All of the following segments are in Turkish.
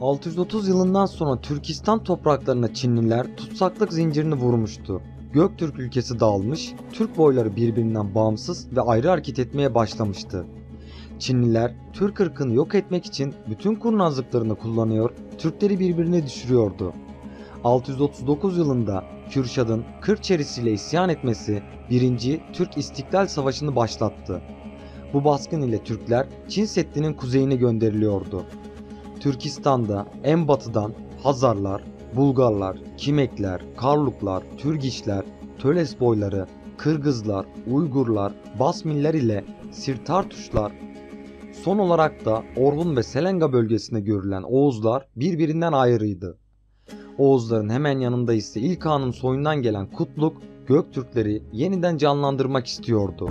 630 yılından sonra Türkistan topraklarına Çinliler tutsaklık zincirini vurmuştu. Göktürk ülkesi dağılmış, Türk boyları birbirinden bağımsız ve ayrı hareket etmeye başlamıştı. Çinliler Türk ırkını yok etmek için bütün kurnazlıklarını kullanıyor, Türkleri birbirine düşürüyordu. 639 yılında Kürşad'ın Kırkçerisi ile isyan etmesi 1. Türk İstiklal Savaşı'nı başlattı. Bu baskın ile Türkler Çin Seddi'nin kuzeyine gönderiliyordu. Türkistan'da en batıdan Hazarlar, Bulgarlar, Kimekler, Karluklar, Türgişler, Töles boyları, Kırgızlar, Uygurlar, Basmiller ile Sirtartuşlar, son olarak da Orhun ve Selenga bölgesinde görülen Oğuzlar birbirinden ayrıydı. Oğuzların hemen yanında ise İlk Han'ın soyundan gelen Kutluk, Göktürkleri yeniden canlandırmak istiyordu.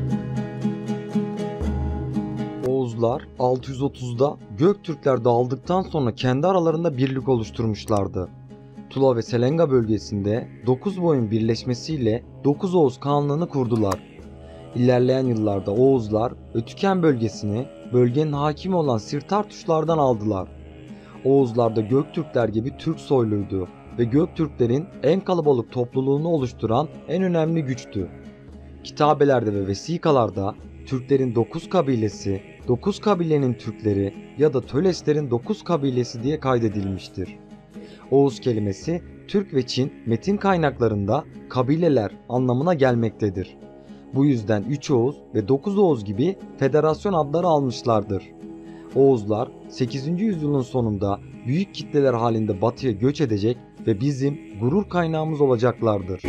Oğuzlar 630'da Göktürkler dağıldıktan sonra kendi aralarında birlik oluşturmuşlardı. Tula ve Selenga bölgesinde 9 boyun birleşmesiyle 9 Oğuz Kağanlığını kurdular. İlerleyen yıllarda Oğuzlar Ötüken bölgesini bölgenin hakimi olan Sirtartuşlardan aldılar. Oğuzlar da Göktürkler gibi Türk soyluydu ve Göktürklerin en kalabalık topluluğunu oluşturan en önemli güçtü. Kitabelerde ve vesikalarda Türklerin 9 kabilesi, 9 kabilenin Türkleri ya da Töleslerin 9 kabilesi diye kaydedilmiştir. Oğuz kelimesi Türk ve Çin metin kaynaklarında kabileler anlamına gelmektedir. Bu yüzden 3 Oğuz ve 9 Oğuz gibi federasyon adları almışlardır. Oğuzlar 8. yüzyılın sonunda büyük kitleler halinde batıya göç edecek ve bizim gurur kaynağımız olacaklardır.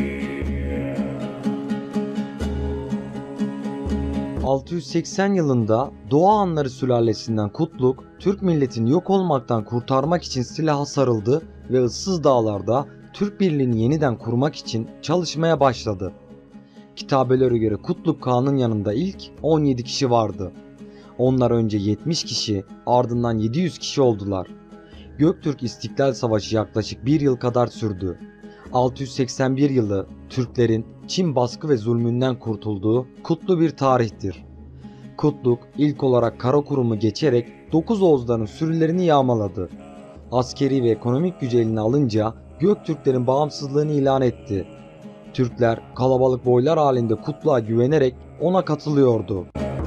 680 yılında Doğu Hanları sülalesinden Kutluk, Türk milletini yok olmaktan kurtarmak için silaha sarıldı ve ıssız dağlarda Türk birliğini yeniden kurmak için çalışmaya başladı. Kitabelere göre Kutluk Kağan'ın yanında ilk 17 kişi vardı. Onlar önce 70 kişi, ardından 700 kişi oldular. Göktürk İstiklal Savaşı yaklaşık bir yıl kadar sürdü. 681 yılı Türklerin Çin baskı ve zulmünden kurtulduğu kutlu bir tarihtir. Kutluk ilk olarak Karakurum'u geçerek 9 Oğuzların sürülerini yağmaladı. Askeri ve ekonomik gücü eline alınca Göktürklerin bağımsızlığını ilan etti. Türkler kalabalık boylar halinde Kutluk'a güvenerek ona katılıyordu.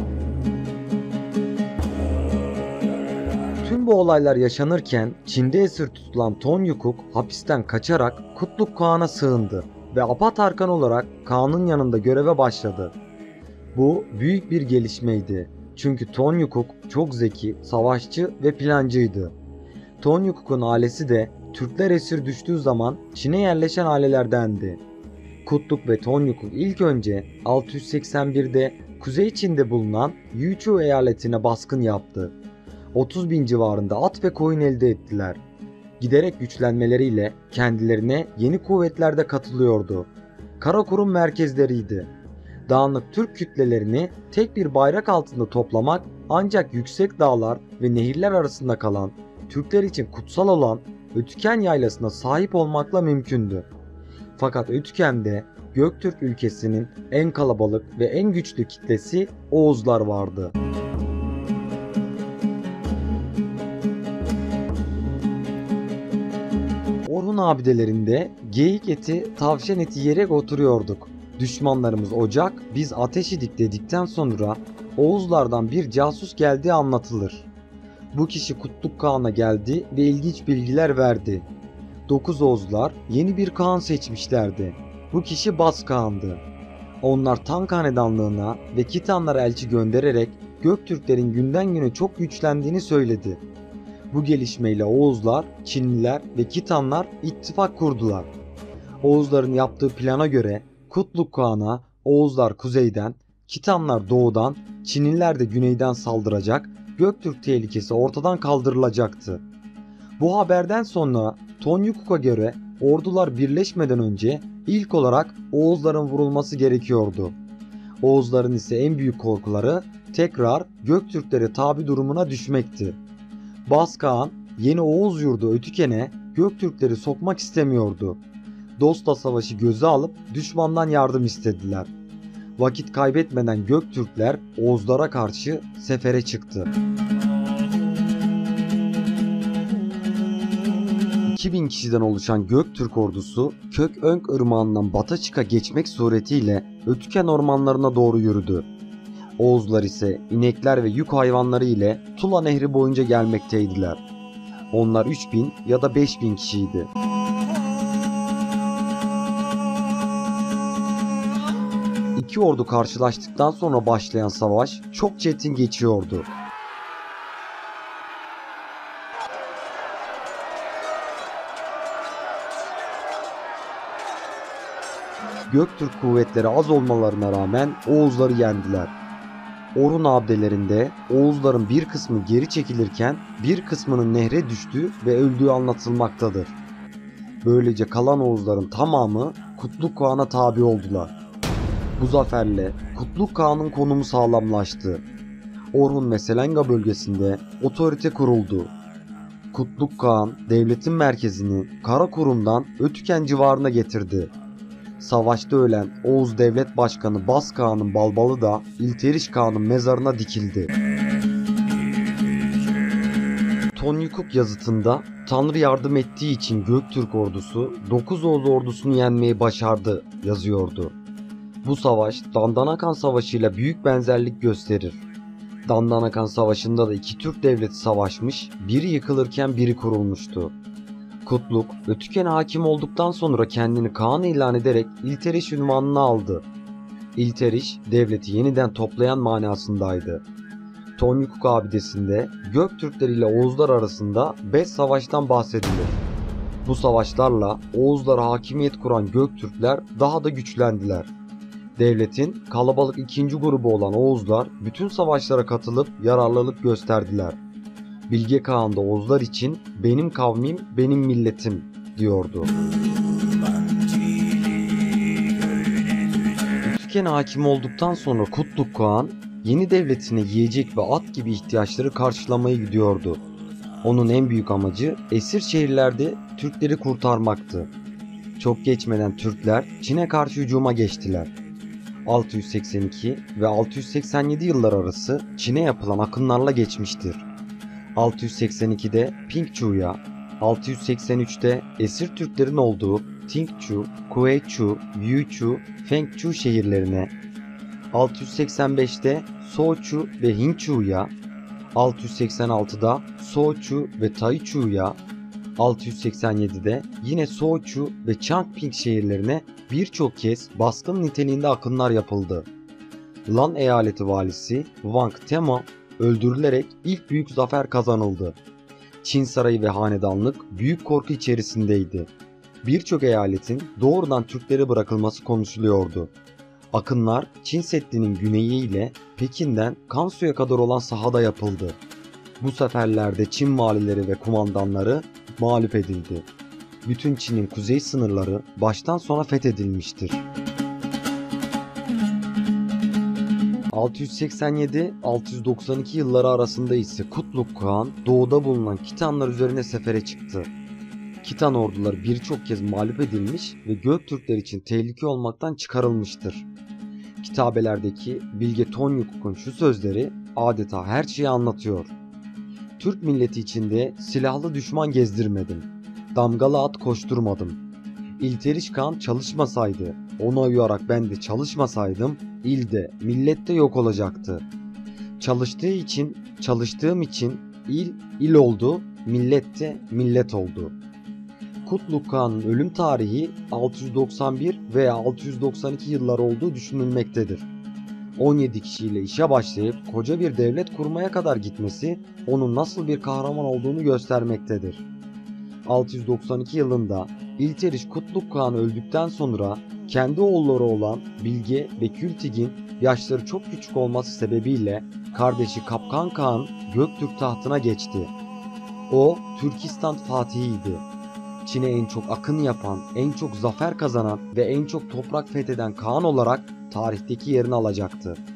Tüm bu olaylar yaşanırken Çin'de esir tutulan Tonyukuk hapisten kaçarak Kutluk Kağan'a sığındı ve Apatarkan olarak Kağan'ın yanında göreve başladı. Bu büyük bir gelişmeydi. Çünkü Tonyukuk çok zeki, savaşçı ve plancıydı. Tonyukuk'un ailesi de Türkler esir düştüğü zaman Çin'e yerleşen ailelerdendi. Kutluk ve Tonyukuk ilk önce 681'de Kuzey Çin'de bulunan Yüzhou eyaletine baskın yaptı. 30.000 civarında at ve koyun elde ettiler. Giderek güçlenmeleriyle kendilerine yeni kuvvetler de katılıyordu. Karakurum merkezleriydi. Dağınık Türk kütlelerini tek bir bayrak altında toplamak ancak yüksek dağlar ve nehirler arasında kalan, Türkler için kutsal olan Ötüken Yaylası'na sahip olmakla mümkündü. Fakat Ötüken'de Göktürk ülkesinin en kalabalık ve en güçlü kitlesi Oğuzlar vardı. Orhun abidelerinde geyik eti, tavşan eti yiyerek oturuyorduk. Düşmanlarımız ocak, biz ateş idik dedikten sonra Oğuzlardan bir casus geldiği anlatılır. Bu kişi Kutluk Kağan'a geldi ve ilginç bilgiler verdi. 9 Oğuzlar yeni bir Kağan seçmişlerdi. Bu kişi Bas Kağan'dı. Onlar Tang Hanedanlığına ve Kitanlara elçi göndererek Göktürklerin günden güne çok güçlendiğini söyledi. Bu gelişmeyle Oğuzlar, Çinliler ve Kitanlar ittifak kurdular. Oğuzların yaptığı plana göre Kutluk Kağan'a Oğuzlar kuzeyden, Kitanlar doğudan, Çinliler de güneyden saldıracak, Göktürk tehlikesi ortadan kaldırılacaktı. Bu haberden sonra Tonyukuk'a göre ordular birleşmeden önce ilk olarak Oğuzların vurulması gerekiyordu. Oğuzların ise en büyük korkuları tekrar Göktürklere tabi durumuna düşmekti. Bas Kağan yeni Oğuz yurdu Ötüken'e Göktürkleri sokmak istemiyordu. Dostla savaşı göze alıp düşmandan yardım istediler. Vakit kaybetmeden Göktürkler Oğuzlara karşı sefere çıktı. 2000 kişiden oluşan Göktürk ordusu Kökönk Irmağı'ndan Bataçık'a geçmek suretiyle Ötüken ormanlarına doğru yürüdü. Oğuzlar ise inekler ve yük hayvanları ile Tula Nehri boyunca gelmekteydiler. Onlar 3000 ya da 5000 kişiydi. İki ordu karşılaştıktan sonra başlayan savaş çok çetin geçiyordu. Göktürk kuvvetleri az olmalarına rağmen Oğuzları yendiler. Orhun abdelerinde Oğuzların bir kısmı geri çekilirken bir kısmının nehre düştüğü ve öldüğü anlatılmaktadır. Böylece kalan Oğuzların tamamı Kutluk Kağan'a tabi oldular. Bu zaferle Kutluk Kağan'ın konumu sağlamlaştı. Orhun ve Selenga bölgesinde otorite kuruldu. Kutluk Kağan devletin merkezini Karakurum'dan Ötüken civarına getirdi. Savaşta ölen Oğuz Devlet Başkanı Bas Kağan'ın balbalı da İlteriş Kağan'ın mezarına dikildi. Tonyukuk yazıtında Tanrı yardım ettiği için Göktürk ordusu 9 Oğuz ordusunu yenmeyi başardı yazıyordu. Bu savaş Dandanakan Savaşı ile büyük benzerlik gösterir. Dandanakan Savaşı'nda da iki Türk devleti savaşmış, biri yıkılırken biri kurulmuştu. Kutluk, Ötüken'e hakim olduktan sonra kendini Kağan ilan ederek İlteriş unvanını aldı. İlteriş, devleti yeniden toplayan manasındaydı. Tonyukuk abidesinde Göktürkler ile Oğuzlar arasında 5 savaştan bahsedilir. Bu savaşlarla Oğuzlara hakimiyet kuran Göktürkler daha da güçlendiler. Devletin kalabalık ikinci grubu olan Oğuzlar bütün savaşlara katılıp yararlılık gösterdiler. Bilge Kağan da Oğuzlar için benim kavmim benim milletim diyordu. Ötüken'e hakim olduktan sonra Kutluk Kağan yeni devletine yiyecek ve at gibi ihtiyaçları karşılamaya gidiyordu. Onun en büyük amacı esir şehirlerde Türkleri kurtarmaktı. Çok geçmeden Türkler Çin'e karşı hücuma geçtiler. 682 ve 687 yıllar arası Çin'e yapılan akınlarla geçmiştir. 682'de Pingchu'ya, 683'te esir Türklerin olduğu Tingchu, Kueichu, Yuchu, Fengchu şehirlerine, 685'te Sochu ve Hingchu'ya, 686'da Sochu ve Taichu'ya, 687'de yine Sochu ve Changping şehirlerine birçok kez baskın niteliğinde akınlar yapıldı. Lan eyaleti valisi Wang Tema öldürülerek ilk büyük zafer kazanıldı. Çin sarayı ve hanedanlık büyük korku içerisindeydi. Birçok eyaletin doğrudan Türklere bırakılması konuşuluyordu. Akınlar Çin Seddi'nin güneyi ile Pekin'den Kansu'ya kadar olan sahada yapıldı. Bu seferlerde Çin valileri ve kumandanları mağlup edildi. Bütün Çin'in kuzey sınırları baştan sona fethedilmiştir. 687-692 yılları arasında ise Kutluk Kağan doğuda bulunan Kitanlar üzerine sefere çıktı. Kitan orduları birçok kez mağlup edilmiş ve Göktürkler için tehlike olmaktan çıkarılmıştır. Kitabelerdeki Bilge Tonyukuk'un şu sözleri adeta her şeyi anlatıyor. Türk milleti içinde silahlı düşman gezdirmedim. Damgalı at koşturmadım. İlteriş Kağan çalışmasaydı, ona uyarak ben de çalışmasaydım, ilde, millette yok olacaktı. Çalıştığım için il oldu, millette millet oldu. Kutluk Kağan'ın ölüm tarihi 691 veya 692 yıllar olduğu düşünülmektedir. 17 kişiyle işe başlayıp koca bir devlet kurmaya kadar gitmesi onun nasıl bir kahraman olduğunu göstermektedir. 692 yılında İlteriş Kutluk Kağan öldükten sonra kendi oğulları olan Bilge ve Kültigin yaşları çok küçük olması sebebiyle kardeşi Kapkan Kağan Göktürk tahtına geçti. O Türkistan fatihiydi. Çin'e en çok akın yapan, en çok zafer kazanan ve en çok toprak fetheden Kağan olarak tarihteki yerini alacaktı.